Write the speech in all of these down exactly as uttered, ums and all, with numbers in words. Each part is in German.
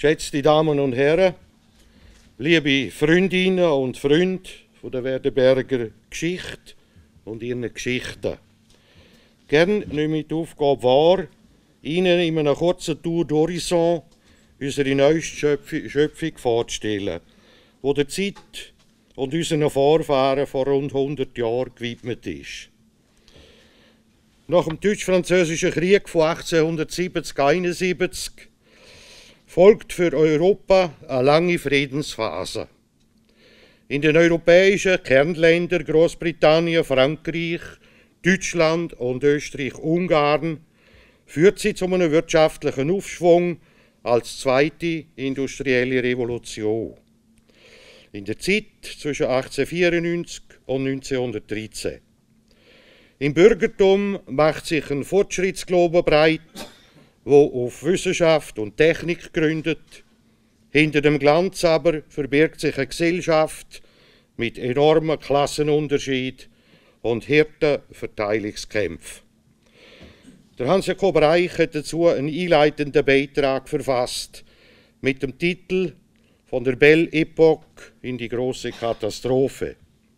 Geschätzte Damen und Herren, liebe Freundinnen und Freunde von der Werdenberger Geschichte und ihren Geschichten. Gern nehme ich die Aufgabe wahr, Ihnen in einer kurzen Tour d'Horizon unsere neueste Schöpfung vorzustellen, die der Zeit und unseren Vorfahren vor rund hundert Jahren gewidmet ist. Nach dem Deutsch-Französischen Krieg von achtzehnhundertsiebzig bis einundsiebzig folgt für Europa eine lange Friedensphase. In den europäischen Kernländern Großbritannien, Frankreich, Deutschland und Österreich-Ungarn führt sie zu einem wirtschaftlichen Aufschwung als zweite industrielle Revolution. In der Zeit zwischen achtzehnhundertvierundneunzig und neunzehnhundertdreizehn. Im Bürgertum macht sich ein Fortschrittsglaube breit, wo auf Wissenschaft und Technik gründet. Hinter dem Glanz aber verbirgt sich eine Gesellschaft mit enormen Klassenunterschied und harten Verteilungskämpfen. Der Hans-Jakob Reich hat dazu einen einleitenden Beitrag verfasst mit dem Titel «Von der Belle Epoque in die große Katastrophe».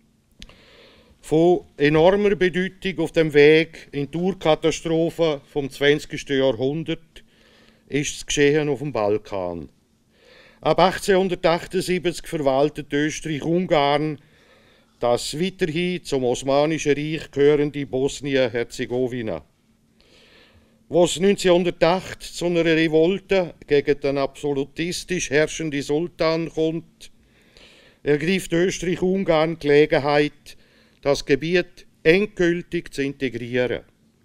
Von enormer Bedeutung auf dem Weg in die Urkatastrophe vom zwanzigsten Jahrhundert ist das Geschehen auf dem Balkan. Ab achtzehnhundertachtundsiebzig verwaltet Österreich-Ungarn das weiterhin zum Osmanischen Reich gehörende Bosnien-Herzegowina. Wo es neunzehnhundertacht zu einer Revolte gegen den absolutistisch herrschenden Sultan kommt, ergreift Österreich-Ungarn die Gelegenheit, das Gebiet endgültig zu integrieren.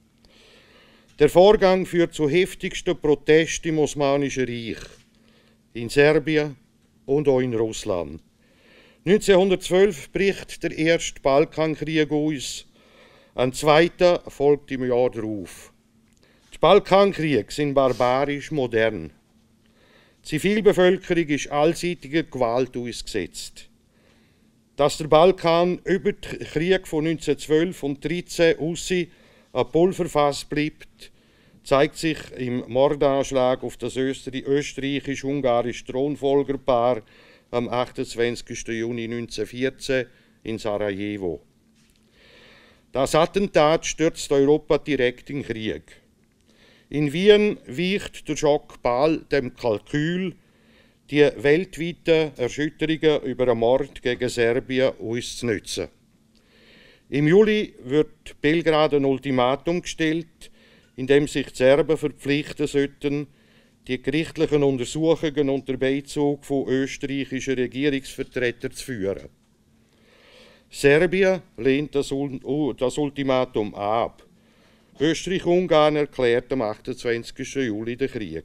Der Vorgang führt zu heftigsten Protesten im Osmanischen Reich, in Serbien und auch in Russland. neunzehnhundertzwölf bricht der erste Balkankrieg aus, ein zweiter folgt im Jahr darauf. Die Balkankriege sind barbarisch modern. Die Zivilbevölkerung ist allseitiger Gewalt ausgesetzt. Dass der Balkan über den Krieg von neunzehnhundertzwölf und neunzehnhundertdreizehn ausser ein Pulverfass bleibt, zeigt sich im Mordanschlag auf das österreichisch-ungarische Thronfolgerpaar am achtundzwanzigsten Juni neunzehnhundertvierzehn in Sarajevo. Das Attentat stürzt Europa direkt in den Krieg. In Wien weicht der Schock bald dem Kalkül, die weltweiten Erschütterungen über einen Mord gegen Serbien uns zu nützen. Im Juli wird Belgrad ein Ultimatum gestellt, in dem sich die Serben verpflichten sollten, die gerichtlichen Untersuchungen unter Beizug von österreichischen Regierungsvertretern zu führen. Serbien lehnt das, das Ultimatum ab. Österreich-Ungarn erklärt am achtundzwanzigsten Juli den Krieg.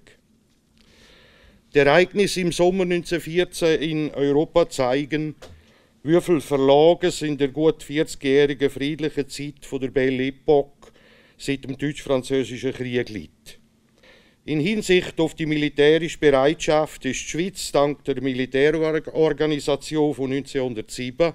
Die Ereignisse im Sommer neunzehnhundertvierzehn in Europa zeigen, wie viel Verlages in der gut vierzigjährigen friedlichen Zeit von der Belle Epoque seit dem Deutsch-Französischen Krieg liegt. In Hinsicht auf die militärische Bereitschaft ist die Schweiz dank der Militärorganisation von neunzehnhundertsieben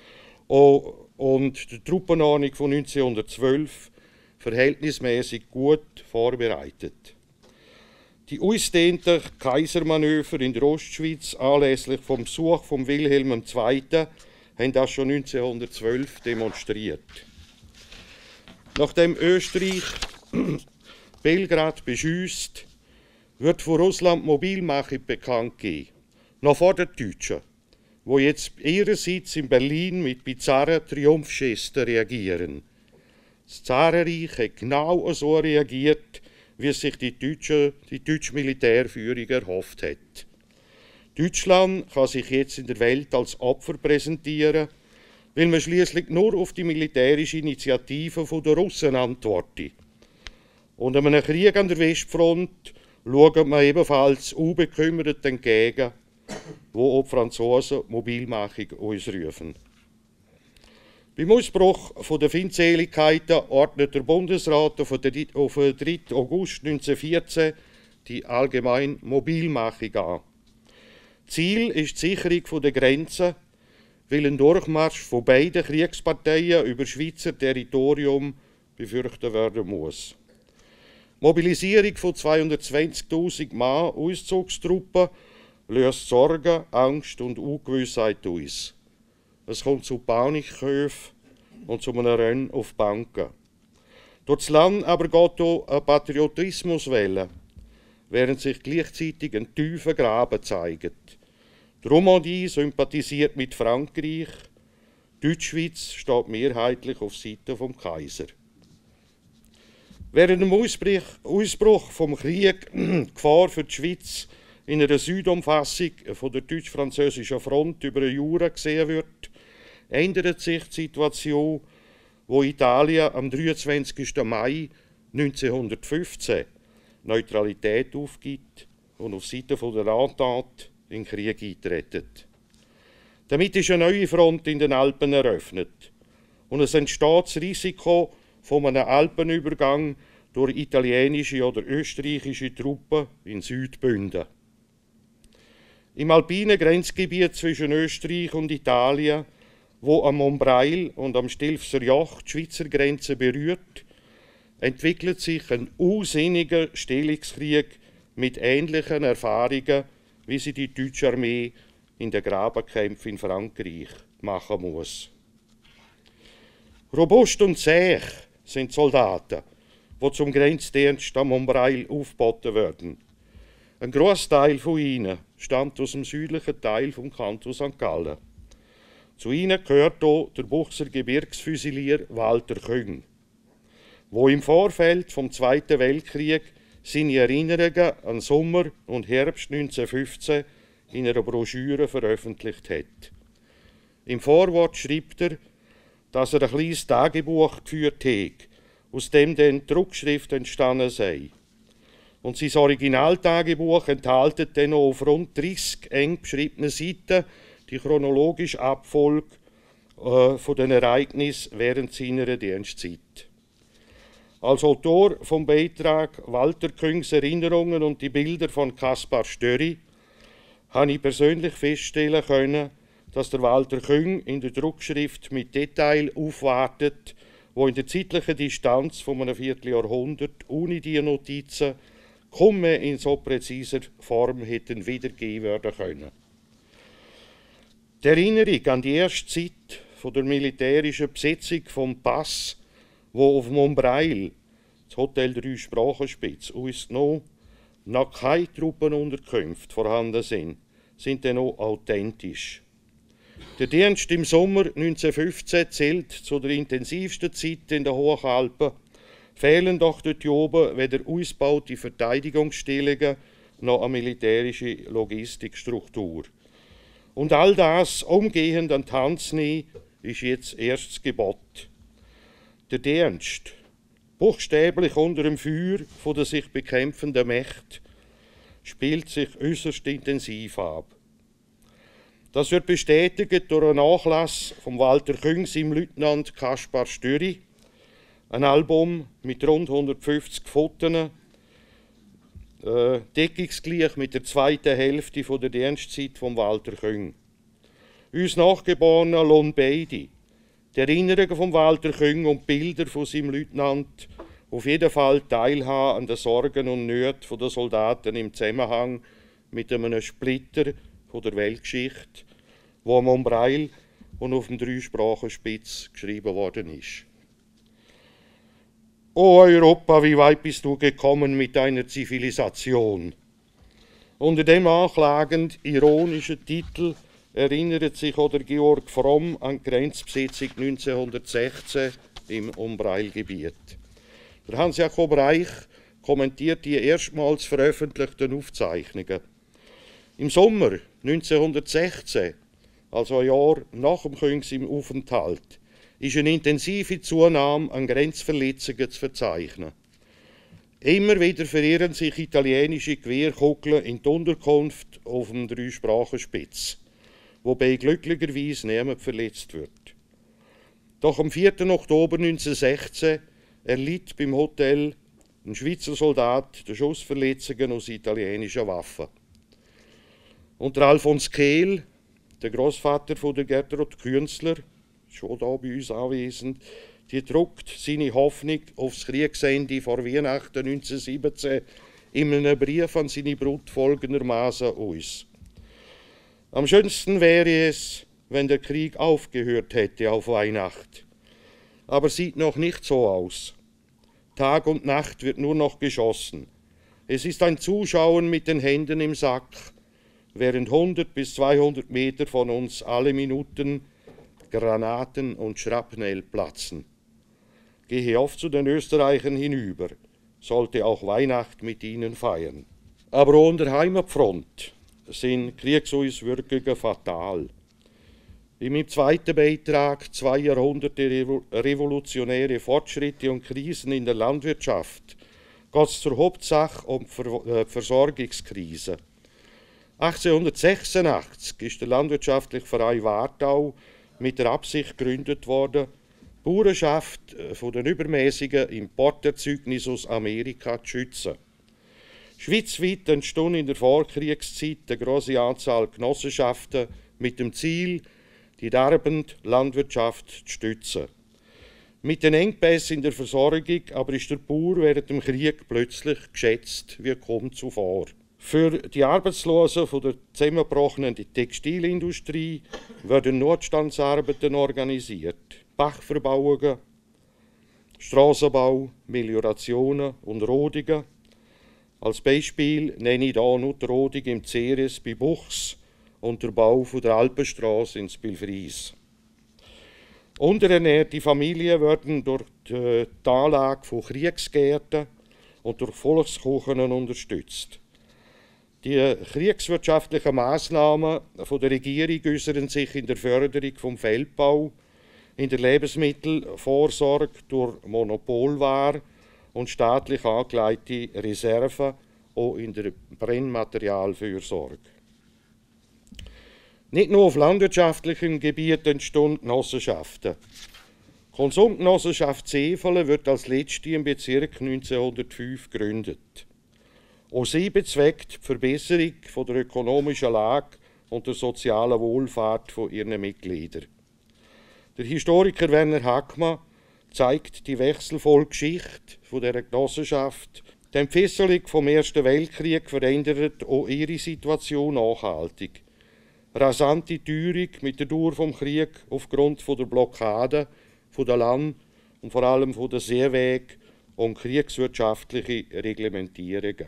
und der Truppenordnung von neunzehnhundertzwölf verhältnismäßig gut vorbereitet. Die ausgedehnten Kaisermanöver in der Ostschweiz anlässlich vom Besuch von Wilhelm der Zweite haben das schon neunzehnhundertzwölf demonstriert. Nachdem Österreich Belgrad beschüsst, wird von Russland Mobilmachung bekannt gegeben, noch vor den Deutschen, wo jetzt ihrerseits in Berlin mit bizarren Triumphgesten reagieren. Das Zarenreich hat genau so reagiert, wie sich die deutsche, die deutsche Militärführung erhofft hat. Deutschland kann sich jetzt in der Welt als Opfer präsentieren, weil man schließlich nur auf die militärische Initiative der Russen antwortet. Und an einem Krieg an der Westfront schaut man ebenfalls unbekümmert entgegen, wo auch die Franzosen Mobilmachung uns rufen. Beim Ausbruch der Feindseligkeiten ordnet der Bundesrat auf den dritten August neunzehnhundertvierzehn die allgemeine Mobilmachung an. Ziel ist die Sicherung der Grenzen, weil ein Durchmarsch von beiden Kriegsparteien über Schweizer Territorium befürchtet werden muss. Mobilisierung von zweihundertzwanzigtausend Mann Auszugstruppen löst Sorge, Angst und Ungewissheit aus. Es kommt zu Panikkäufen und zu einem Rennen auf Banken. Durch das Land aber geht auch eine Patriotismuswelle, während sich gleichzeitig ein tiefer Graben zeigt. Die Romandie sympathisiert mit Frankreich, die Deutschschweiz steht mehrheitlich auf Seite vom Kaiser. Während dem Ausbruch, Ausbruch vom Krieg die Gefahr für die Schweiz in einer Südumfassung von der deutsch-französischen Front über eine Jura gesehen wird, ändert sich die Situation, wo Italien am dreiundzwanzigsten Mai neunzehnhundertfünfzehn Neutralität aufgibt und auf Seite der Entente in den Krieg eintreten. Damit ist eine neue Front in den Alpen eröffnet und es entsteht das Risiko von einem Alpenübergang durch italienische oder österreichische Truppen in Südbünden. Im alpinen Grenzgebiet zwischen Österreich und Italien, wo am Montbreil und am Stilfser Joch die Schweizer Grenze berührt, entwickelt sich ein unsinniger Stellungskrieg mit ähnlichen Erfahrungen, wie sie die deutsche Armee in den Grabenkämpfen in Frankreich machen muss. Robust und zäh sind die Soldaten, die zum Grenzdienst am Montbreil aufgeboten werden. Ein Großteil von ihnen stammt aus dem südlichen Teil vom Kanton Sankt Gallen. Zu ihnen gehört auch der Buchser Gebirgsfüsilier Walter Küng, wo im Vorfeld vom Zweiten Weltkrieg seine Erinnerungen an Sommer und Herbst neunzehnhundertfünfzehn in einer Broschüre veröffentlicht hat. Im Vorwort schreibt er, dass er ein kleines Tagebuch geführt hat, aus dem dann die Druckschrift entstanden sei. Und sein Originaltagebuch enthält dann noch auf rund dreißig eng beschriebene Seiten die chronologische Abfolge äh, von den Ereignissen während seiner Dienstzeit. Als Autor vom Beitrag Walter Küngs Erinnerungen und die Bilder von Kaspar Störi habe ich persönlich feststellen können, dass der Walter Küng in der Druckschrift mit Detail aufwartet, wo in der zeitlichen Distanz von einem Vierteljahrhundert ohne diese Notizen kaum mehr in so präziser Form hätten wiedergegeben werden können. Die Erinnerung an die erste Zeit von der militärischen Besetzung vom Pass, wo auf Montbreil, das Hotel Drei Sprachenspitz, uns noch, noch keine Truppenunterkünfte vorhanden sind, sind dann auch authentisch. Der Dienst im Sommer neunzehnhundertfünfzehn zählt zu der intensivsten Zeit in den Hochalpen, fehlen doch dort oben weder ausgebaute Verteidigungsstellungen noch eine militärische Logistikstruktur. Und all das umgehend an die Hand zu nehmen, ist jetzt erstes Gebot. Der Dienst, buchstäblich unter dem Feuer von der sich bekämpfenden Mächte, spielt sich äußerst intensiv ab. Das wird bestätigt durch einen Nachlass von Walter Küng, seinem Leutnant Kaspar Störi, ein Album mit rund hundertfünfzig Fotos, äh, deckungsgleich mit der zweiten Hälfte von der Dienstzeit von Walter Küng. Uns Nachgeborenen lohnen beide die Erinnerungen von Walter Küng und Bilder von seinem Leutnant auf jeden Fall teilhaben an den Sorgen und Nöten der Soldaten im Zusammenhang mit einem Splitter von der Weltgeschichte, wo am Montbreil und auf dem Dreisprachenspitz geschrieben worden ist. O Europa, wie weit bist du gekommen mit deiner Zivilisation? Unter dem anklagend ironischen Titel erinnert sich oder Georg Fromm an die Grenzbesetzung neunzehnhundertsechzehn im Montbreilgebiet. Der Hans-Jakob Reich kommentiert die erstmals veröffentlichten Aufzeichnungen. Im Sommer neunzehnhundertsechzehn, also ein Jahr nach dem Küng im Aufenthalt, ist eine intensive Zunahme an Grenzverletzungen zu verzeichnen. Immer wieder verirren sich italienische Gewehrkugeln in die Unterkunft auf dem Dreisprachenspitz, wobei glücklicherweise niemand verletzt wird. Doch am vierten Oktober neunzehnhundertsechzehn erlitt beim Hotel ein Schweizer Soldat die Schussverletzungen aus italienischen Waffen. Und der Alfons Kehl, der Großvater von der Gertrud Künzler, schon da bei uns anwesend, die druckt seine Hoffnung aufs Kriegsende vor Weihnachten neunzehnhundertsiebzehn in einem Brief an seine Brut folgendermaßen aus. Am schönsten wäre es, wenn der Krieg aufgehört hätte auf Weihnacht. Aber sieht noch nicht so aus. Tag und Nacht wird nur noch geschossen. Es ist ein Zuschauen mit den Händen im Sack, während hundert bis zweihundert Meter von uns alle Minuten Granaten und Schrapnell platzen. Gehe oft zu den Österreichern hinüber, sollte auch Weihnacht mit ihnen feiern. Aber an der Heimatfront sind Kriegsauswirkungen fatal. In meinem zweiten Beitrag «Zwei Jahrhunderte revolutionäre Fortschritte und Krisen in der Landwirtschaft» geht es zur Hauptsache um die Versorgungskrise. achtzehnhundertsechsundachtzig ist der Landwirtschaftliche Verein Wartau mit der Absicht gegründet worden, die Bauernschaft von den übermäßigen Importerzeugnissen aus Amerika zu schützen. Schweizweit entstand in der Vorkriegszeit eine grosse Anzahl Genossenschaften mit dem Ziel, die darbende Landwirtschaft zu stützen. Mit den Engpässen in der Versorgung aber ist der Bauer während dem Krieg plötzlich geschätzt wie kaum zuvor. Für die Arbeitslosen von der zusammengebrochenen Textilindustrie werden Notstandsarbeiten organisiert. Bachverbauungen, Strassenbau, Meliorationen und Rodungen. Als Beispiel nenne ich hier nur die Rodung im Ceres bei Buchs und der Bau von der Alpenstraße ins Bilfries. Unterernährte Familien werden durch die Anlage von Kriegsgärten und durch Volkskuchen unterstützt. Die kriegswirtschaftlichen Massnahmen der Regierung äußern sich in der Förderung vom Feldbau, in der Lebensmittelvorsorge durch Monopolware und staatlich angelegte Reserven, auch in der Brennmaterialfürsorge. Nicht nur auf landwirtschaftlichem Gebiet entstanden Genossenschaften. Die Konsumgenossenschaft Zefelen wird als letzte im Bezirk neunzehnhundertfünf gegründet. Auch sie bezweckt die Verbesserung von der ökonomischen Lage und der sozialen Wohlfahrt von ihren Mitgliedern. Der Historiker Werner Hackmann zeigt die wechselvolle Geschichte dieser Genossenschaft. Die Entfesselung vom Ersten Weltkrieg verändert auch ihre Situation nachhaltig. Rasante Teuerung mit der Dauer des Krieges aufgrund der Blockade der Land- und vor allem der Seewege und kriegswirtschaftliche Reglementierungen.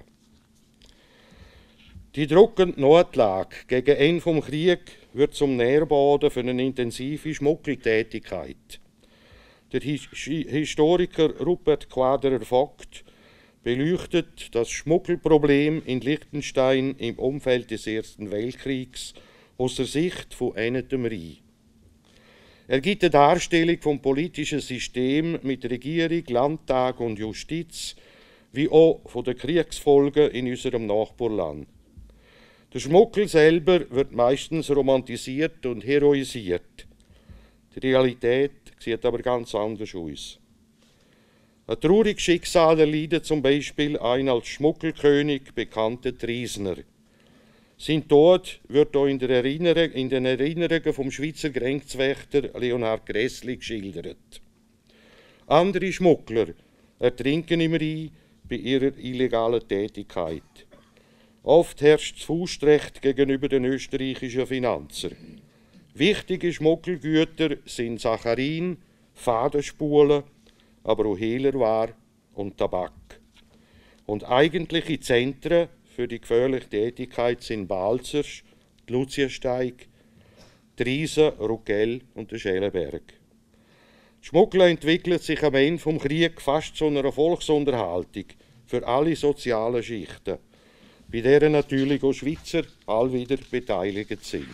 Die drückende Notlage gegen Ende des Krieges wird zum Nährboden für eine intensive Schmuggeltätigkeit. Der Historiker Rupert Quaderer-Vogt beleuchtet das Schmuggelproblem in Liechtenstein im Umfeld des Ersten Weltkriegs aus der Sicht von Ennetem Rhein. Er gibt eine Darstellung vom politischen System mit Regierung, Landtag und Justiz, wie auch von den Kriegsfolgen in unserem Nachbarland. Der Schmuggel selber wird meistens romantisiert und heroisiert. Die Realität sieht aber ganz anders aus. Ein trauriges Schicksal erleidet zum Beispiel ein als Schmuggelkönig bekannter Driesner. Sein Tod wird auch in, der Erinnerung, in den Erinnerungen vom Schweizer Grenzwächter Leonhard Grässli geschildert. Andere Schmuggler ertrinken im Rhein bei ihrer illegalen Tätigkeit. Oft herrscht das Faustrecht gegenüber den österreichischen Finanzern. Wichtige Schmuggelgüter sind Saccharin, Fadenspulen, aber auch Hehlerware und Tabak. Und eigentliche Zentren für die gefährliche Tätigkeit sind Balzers, die Luziensteig, die Riesen, Ruckell und der Schellenberg. Die Schmuggel entwickelt sich am Ende des Krieges fast zu einer Volksunterhaltung für alle sozialen Schichten, bei deren natürlich auch Schweizer allwieder beteiligt sind.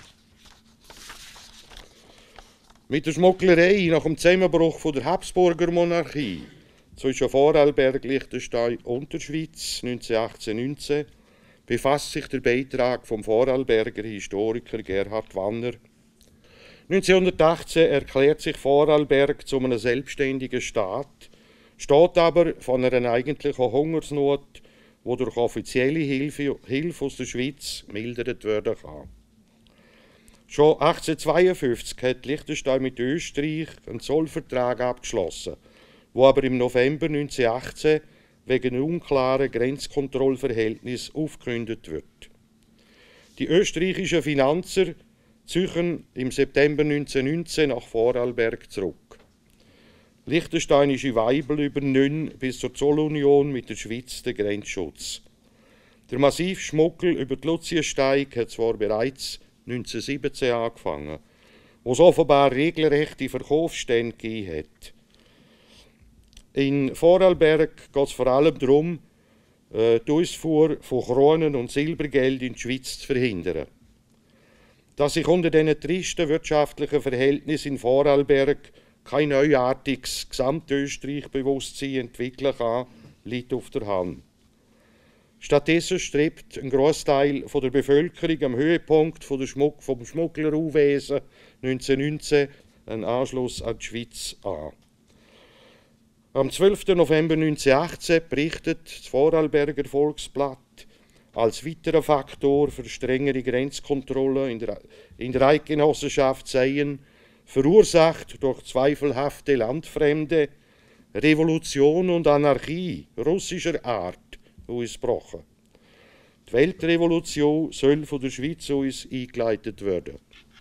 Mit der Schmugglerei nach dem Zusammenbruch der Habsburger Monarchie zwischen Vorarlberg, Liechtenstein und der Schweiz neunzehnhundertachtzehn neunzehn befasst sich der Beitrag vom Vorarlberger Historiker Gerhard Wanner. neunzehnhundertachtzehn erklärt sich Vorarlberg zu einem selbstständigen Staat, steht aber von einer eigentlichen Hungersnot, die durch offizielle Hilfe, Hilfe aus der Schweiz gemildert werden kann. Schon achtzehnhundertzweiundfünfzig hat Liechtenstein mit Österreich einen Zollvertrag abgeschlossen, wo aber im November neunzehnhundertachtzehn wegen unklaren Grenzkontrollverhältnissen aufgekündigt wird. Die österreichischen Finanzer ziehen im September neunzehnhundertneunzehn nach Vorarlberg zurück. Liechtensteinische Weibel übernehmen bis zur Zollunion mit der Schweiz den Grenzschutz. Der massive Schmuggel über die Luziensteig hat zwar bereits neunzehnhundertsiebzehn angefangen, wo es offenbar regelrechte Verkaufsstände gegeben hat. In Vorarlberg geht es vor allem darum, die Ausfuhr von Kronen und Silbergeld in die Schweiz zu verhindern. Dass sich unter diesen tristen wirtschaftlichen Verhältnissen in Vorarlberg kein neuartiges Gesamtösterreich-Bewusstsein entwickeln kann, liegt auf der Hand. Stattdessen strebt ein Großteil der Bevölkerung am Höhepunkt von der Schmuck, vom Schmugglerauwesen neunzehnhundertneunzehn einen Anschluss an die Schweiz an. Am zwölften November neunzehnhundertachtzehn berichtet das Vorarlberger Volksblatt als weiterer Faktor für strengere Grenzkontrollen in der, in der Eidgenossenschaft seien, verursacht durch zweifelhafte Landfremde, Revolution und Anarchie russischer Art ausgebrochen. Die Weltrevolution soll von der Schweiz aus eingeleitet werden.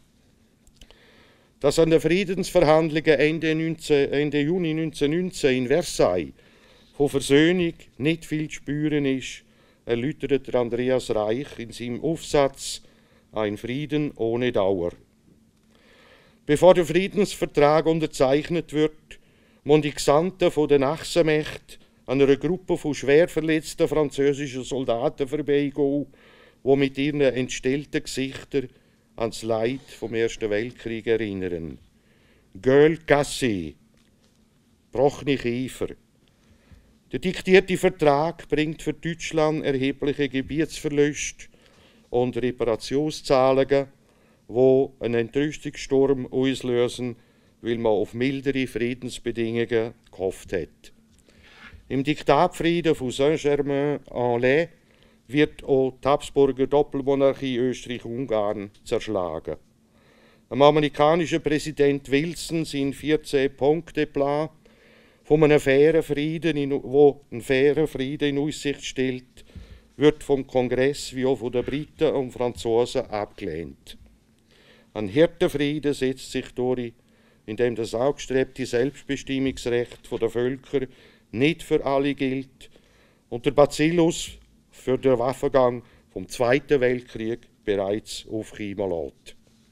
Dass an den Friedensverhandlungen Ende, neunzehn, Ende Juni neunzehnhundertneunzehn in Versailles von Versöhnung nicht viel zu spüren ist, erläutert Andreas Reich in seinem Aufsatz Ein Frieden ohne Dauer. Bevor der Friedensvertrag unterzeichnet wird, müssen die Gesandten von den Achsenmächten an einer Gruppe von schwer verletzten französischen Soldaten vorbeigehen, die mit ihren entstellten Gesichtern an das Leid vom Ersten Weltkrieg erinnern. Gueule cassée, brochene Kiefer. Der diktierte Vertrag bringt für Deutschland erhebliche Gebietsverluste und Reparationszahlungen, die einen Entrüstungssturm auslösen, weil man auf mildere Friedensbedingungen gehofft hat. Im Diktatfrieden von Saint-Germain-en-Laye wird auch die Habsburger Doppelmonarchie Österreich-Ungarn zerschlagen. Dem amerikanischen Präsident Wilson sein vierzehn-Punkte-Plan von einem fairen Frieden, in, wo einen fairen Frieden in Aussicht stellt, wird vom Kongress wie auch von den Briten und Franzosen abgelehnt. Ein harter Frieden setzt sich durch, indem das angestrebte Selbstbestimmungsrecht der Völker nicht für alle gilt und der Bacillus für den Waffengang vom Zweiten Weltkrieg bereits aufkeimen lässt.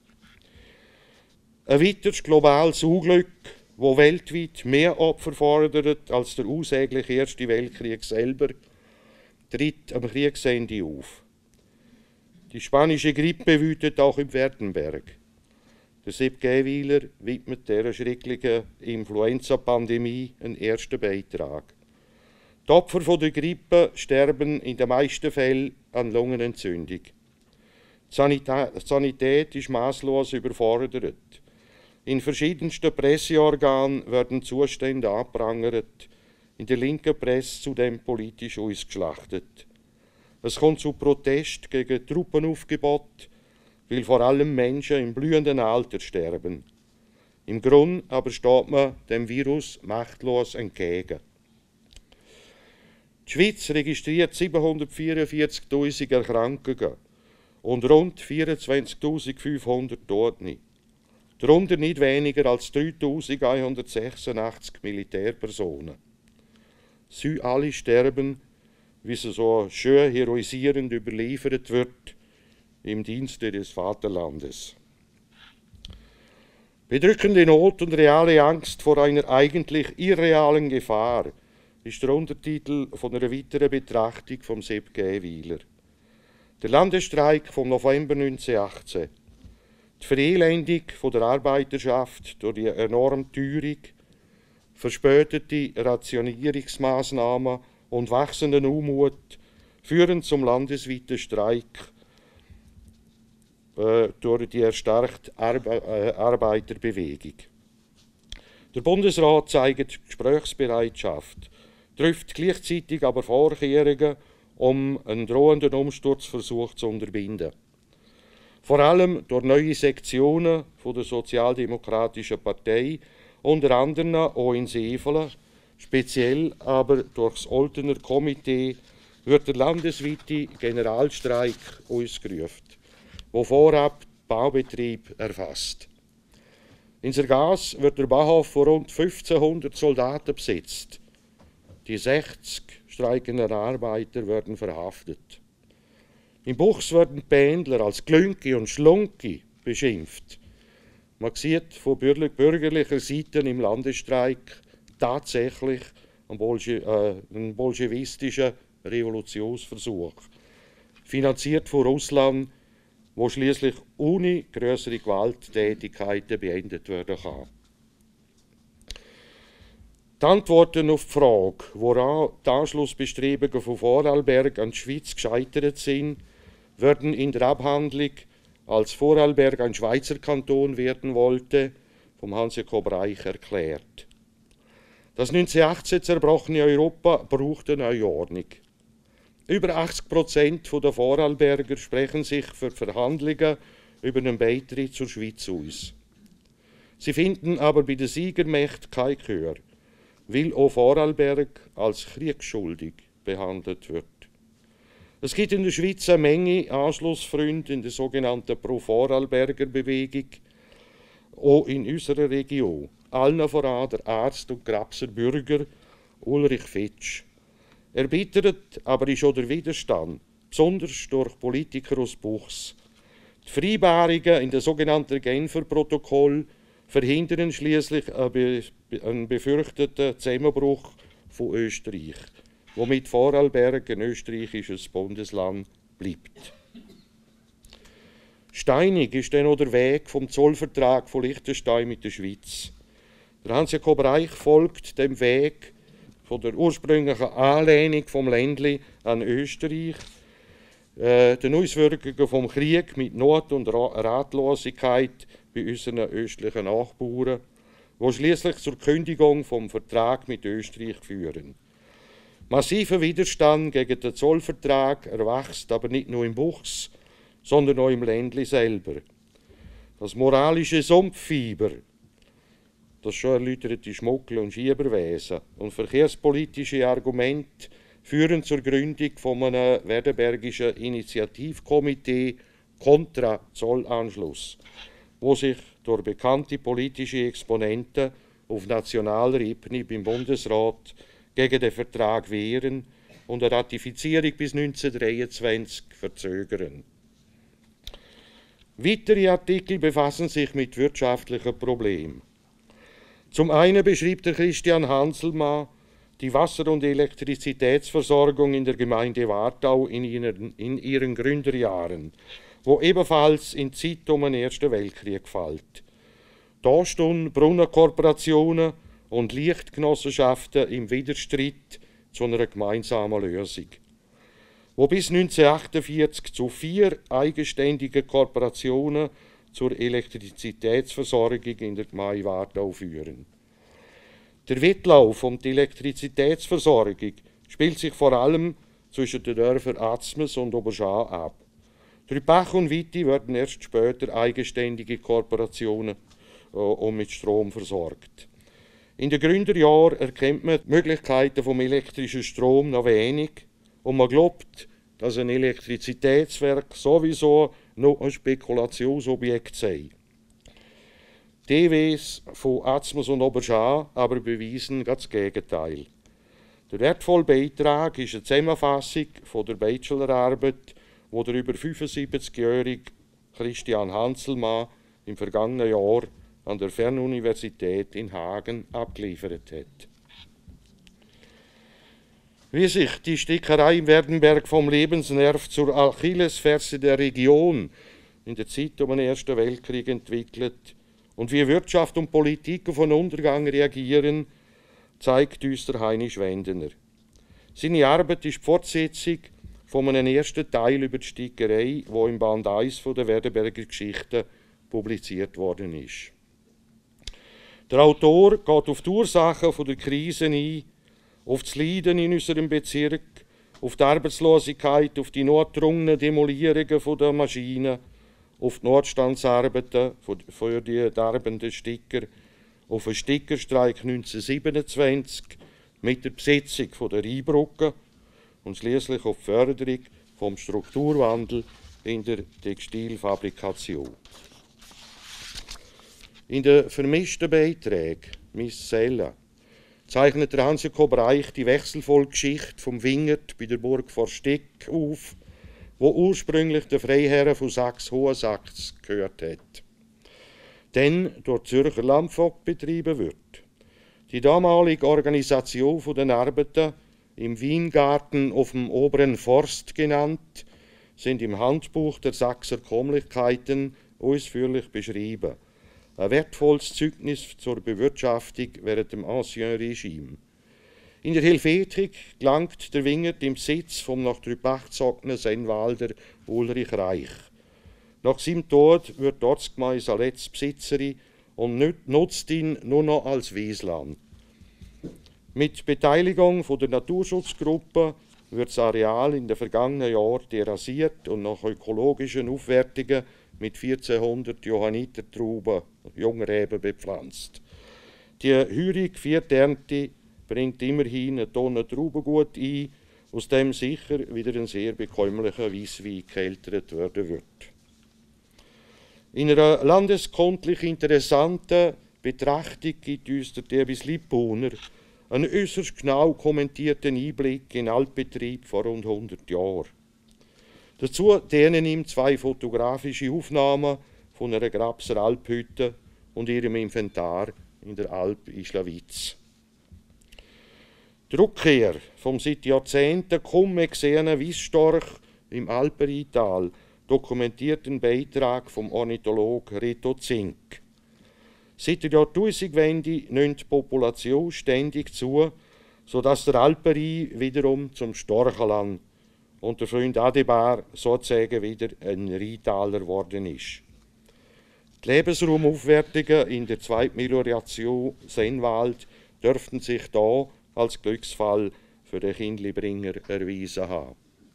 Ein weiteres globales Unglück, das weltweit mehr Opfer fordert als der unsägliche Erste Weltkrieg selber, tritt am Kriegsende auf. Die spanische Grippe wütet auch im Werdenberg. Der Sepp Gähwiler widmet dieser schrecklichen Influenza-Pandemie einen ersten Beitrag. Die Opfer von der Grippe sterben in den meisten Fällen an Lungenentzündung. Die Sanität ist maßlos überfordert. In verschiedensten Presseorganen werden Zustände angeprangert, in der linken Presse zudem politisch ausgeschlachtet. Es kommt zu Protest gegen Truppenaufgebot, weil vor allem Menschen im blühenden Alter sterben. Im Grunde aber steht man dem Virus machtlos entgegen. Die Schweiz registriert siebenhundertvierundvierzigtausend Erkrankungen und rund vierundzwanzigtausendfünfhundert Tote. Darunter nicht weniger als dreitausendeinhundertsechsundachtzig Militärpersonen. Sie alle sterben, wie es so schön heroisierend überliefert wird, im Dienste des Vaterlandes. Bedrückende Not und reale Angst vor einer eigentlich irrealen Gefahr ist der Untertitel von einer weiteren Betrachtung vom Sepp Gähwiler. Der Landesstreik vom November neunzehnhundertachtzehn. Die Verelendung der Arbeiterschaft durch die enorme Teuerung, verspätete Rationierungsmaßnahmen und wachsenden Unmut führen zum landesweiten Streik äh, durch die erstarkte Arbe äh, Arbeiterbewegung. Der Bundesrat zeigt Gesprächsbereitschaft, trifft gleichzeitig aber Vorkehrungen, um einen drohenden Umsturzversuch zu unterbinden. Vor allem durch neue Sektionen von der Sozialdemokratischen Partei, unter anderem auch in Sefelen, speziell aber durch das Oltener Komitee, wird der landesweite Generalstreik ausgerufen. wo vorab Baubetrieb erfasst. In Sergas wird der Bauhof von rund fünfzehnhundert Soldaten besetzt. Die sechzig streikenden Arbeiter werden verhaftet. Im Buchs werden die Pendler als Glünki und Schlunki beschimpft. Man sieht von bürgerlicher Seite im Landesstreik tatsächlich einen, Bolsche, äh, einen bolschewistischen Revolutionsversuch, finanziert von Russland, wo schließlich ohne größere Gewalttätigkeiten beendet werden kann. Die Antworten auf die Frage, woran die Anschlussbestrebungen von Vorarlberg an die Schweiz gescheitert sind, werden in der Abhandlung, als Vorarlberg ein Schweizer Kanton werden wollte, vom Hans-Jakob Reich erklärt. Das neunzehnhundertachtzehn zerbrochene Europa braucht eine neue Ordnung. Über achtzig Prozent der Vorarlberger sprechen sich für Verhandlungen über einen Beitritt zur Schweiz aus. Sie finden aber bei den Siegermächten kein Gehör, weil auch Vorarlberg als kriegsschuldig behandelt wird. Es gibt in der Schweiz eine Menge Anschlussfreunde in der sogenannten Pro-Vorarlberger Bewegung, auch in unserer Region. Allen voran der Arzt und Grabser Bürger Ulrich Fitsch. Erbittert aber ist auch der Widerstand, besonders durch Politiker aus Buchs. Die Vereinbarungen in den sogenannten Genfer Protokoll verhindern schließlich einen befürchteten Zusammenbruch von Österreich, womit Vorarlberg ein österreichisches Bundesland bleibt. Steinig ist dann auch der Weg vom Zollvertrag von Liechtenstein mit der Schweiz. Der Hans-Jakob Reich folgt dem Weg von der ursprünglichen Anlehnung vom Ländli an Österreich, äh, den Auswirkungen vom Krieg mit Not und Ratlosigkeit bei unseren östlichen Nachbarn, die schließlich zur Kündigung vom Vertrag mit Österreich führen. Massiver Widerstand gegen den Zollvertrag erwächst aber nicht nur im Buchs, sondern auch im Ländli selber. Das moralische Sumpffieber, das schon erläuterte Schmuggel- und Schieberwesen und verkehrspolitische Argumente führen zur Gründung von einem werdenbergischen Initiativkomitee kontra Zollanschluss, wo sich durch bekannte politische Exponenten auf nationaler Ebene beim Bundesrat gegen den Vertrag wehren und eine Ratifizierung bis neunzehnhundertdreiundzwanzig verzögern. Weitere Artikel befassen sich mit wirtschaftlichen Problemen. Zum einen beschreibt der Christian Hanselmann die Wasser- und Elektrizitätsversorgung in der Gemeinde Wartau in ihren, in ihren Gründerjahren, wo ebenfalls in die Zeit um den Ersten Weltkrieg fällt. Da stehen Brunnenkooperationen und Lichtgenossenschaften im Widerstreit zu einer gemeinsamen Lösung, wo bis neunzehnhundertachtundvierzig zu vier eigenständigen Kooperationen zur Elektrizitätsversorgung in der Gemeinde Wartau führen. Der Wettlauf um die Elektrizitätsversorgung spielt sich vor allem zwischen den Dörfern Atzmes und Oberschan ab. Durch Bach und Witti werden erst später eigenständige Kooperationen äh, und mit Strom versorgt. In den Gründerjahren erkennt man die Möglichkeiten vom elektrischen Strom noch wenig und man glaubt, dass ein Elektrizitätswerk sowieso noch ein Spekulationsobjekt sei. Die E Ws von Atzmes und Oberschan aber beweisen das Gegenteil. Der wertvolle Beitrag ist eine Zusammenfassung von der Bachelorarbeit, die der über fünfundsiebzigjährige Christian Hanselmann im vergangenen Jahr an der Fernuniversität in Hagen abgeliefert hat. Wie sich die Stickerei im Werdenberg vom Lebensnerv zur Achillesferse der Region in der Zeit um den Ersten Weltkrieg entwickelt und wie Wirtschaft und Politik auf einen Untergang reagieren, zeigt uns der Heini Schwendener. Seine Arbeit ist die Fortsetzung von einem ersten Teil über die Stickerei, wo im Band eins von der Werdenberger Geschichten publiziert worden ist. Der Autor geht auf die Ursachen der Krise ein, auf das Leiden in unserem Bezirk, auf die Arbeitslosigkeit, auf die notgedrungenen Demolierungen der Maschinen, auf die Notstandsarbeiten für die darbenden Sticker, auf den Stickerstreik neunzehnhundertsiebenundzwanzig mit der Besetzung der Rheinbrücke und schließlich auf die Förderung vom Strukturwandel in der Textilfabrikation. In den vermischten Beiträgen «Miss Sella» zeichnet der Hans-Jakob Reich die wechselvolle Geschichte vom Wingert bei der Burg Forsteck auf, wo ursprünglich der Freiherr von Sachs-Hohensax gehört hat, dann durch die Zürcher Landvogt betrieben wird. Die damalige Organisation der Arbeiter, im Weingarten auf dem Oberen Forst genannt, sind im Handbuch der Sachser Kommlichkeiten ausführlich beschrieben. Ein wertvolles Zeugnis zur Bewirtschaftung während dem Ancien Regime. In der Helvetik gelangt der Wingert im Besitz vom nach Trübach gezogenen Sennwalder Ulrich Reich. Nach seinem Tod wird die Ortsgemeinde als letzte Besitzerin und nutzt ihn nur noch als Wiesland. Mit Beteiligung von der Naturschutzgruppe wird das Areal in den vergangenen Jahren terrassiert und nach ökologischen Aufwertungen mit vierzehnhundert Johannitertrauben, Jungreben, bepflanzt. Die heutige vierte Ernte bringt immerhin eine Tonne Traubengut ein, aus dem sicher wieder ein sehr bekömmlicher Weisswein gekeltert werden wird. In einer landeskundlich interessanten Betrachtung gibt uns der Derbis Lippuner einen äußerst genau kommentierten Einblick in den Altbetrieb vor rund hundert Jahren. Dazu dienen ihm zwei fotografische Aufnahmen von einer Grabser Alphütte und ihrem Inventar in der Alp Ischlawitz. Die Rückkehr vom seit Jahrzehnten kaum mehr gesehenen Weissstorch im Alpenrheintal dokumentiert den Beitrag vom Ornithologen Reto Zink. Seit der Jahrtausendwende nimmt die Population ständig zu, sodass der Alpenrhein wiederum zum Storchenland und der Freund Adebar sozusagen wieder ein Rheintaler geworden ist. Die Lebensraumaufwertungen in der Zweitmelioration Sennwald dürften sich da als Glücksfall für den Kindlibringer erwiesen haben.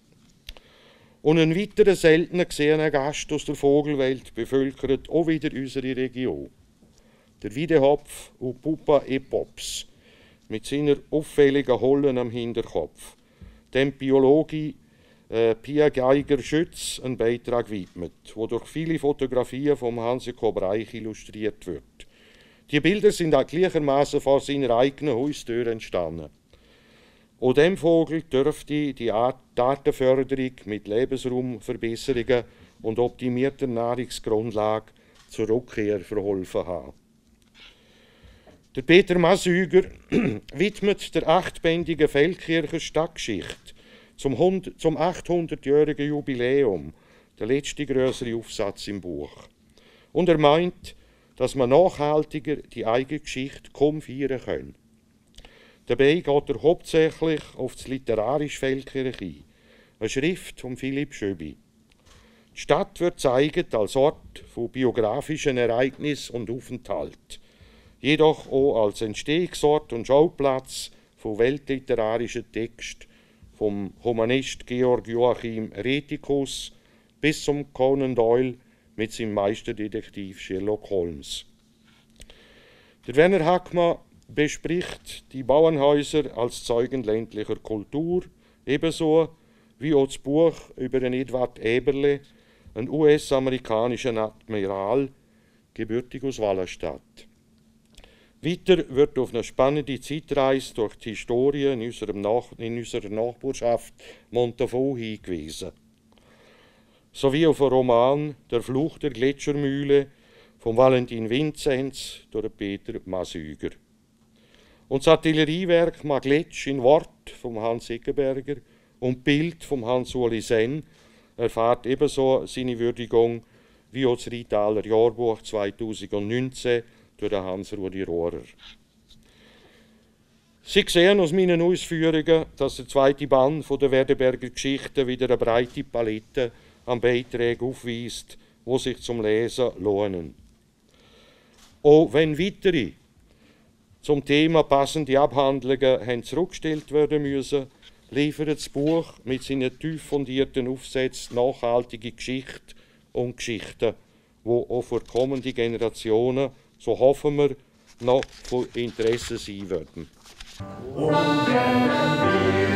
Und ein weiterer seltener gesehener Gast aus der Vogelwelt bevölkert auch wieder unsere Region. Der Wiedehopf und Pupa Epops mit seiner auffälligen Hollen am Hinterkopf, dem Biologe äh, Pia Geiger-Schütz einen Beitrag widmet, wo durch viele Fotografien vom Hans-Jakob Reich illustriert wird. Die Bilder sind auch gleichermaßen vor seiner eigenen Haustür entstanden. Auch dem Vogel dürfte die Artenförderung mit Lebensraumverbesserungen und optimierter Nahrungsgrundlage zur Rückkehr verholfen haben. Der Peter Masüger widmet der achtbändigen Feldkircher Stadtgeschichte zum, zum achthundertjährigen Jubiläum der letzte größere Aufsatz im Buch. Und er meint, dass man nachhaltiger die eigene Geschichte kaum feiern kann. Dabei geht er hauptsächlich auf das literarische Feldkirch ein, eine Schrift von Philipp Schöbi. Die Stadt wird gezeigt als Ort von biografischen Ereignissen und Aufenthalt, jedoch auch als Entstehungsort und Schauplatz von weltliterarischen Texten, vom Humanist Georg Joachim Retikus bis zum Conan Doyle mit seinem Meisterdetektiv Sherlock Holmes. Der Werner Hackmann bespricht die Bauernhäuser als Zeugen ländlicher Kultur, ebenso wie auch das Buch über den Edward Eberle, einen U S-amerikanischen Admiral, gebürtig aus Wallenstadt. Weiter wird auf eine spannende Zeitreise durch die Historie in, unserem Nach- in unserer Nachbarschaft Montafon hingewiesen. Sowie auf einen Roman «Der Fluch der Gletschermühle» von Valentin Vinzenz durch Peter Masüger. Und das Artilleriewerk Magletsch in Wort von Hans Eckenberger und Bild von Hans-Uli Senn erfahrt ebenso seine Würdigung wie auch das Rheintaler Jahrbuch zweitausendneunzehn durch Hans-Rudi Rohrer. Sie sehen aus meinen Ausführungen, dass der zweite Band von der Werdenberger Geschichten wieder eine breite Palette an Beiträgen aufweist, die sich zum Lesen lohnen. Auch wenn weitere zum Thema passende Abhandlungen haben zurückgestellt werden müssen, liefert das Buch mit seinen tief fundierten Aufsätzen nachhaltige Geschichte und Geschichten, die auch für kommende Generationen, so hoffen wir, noch von Interesse sein werden.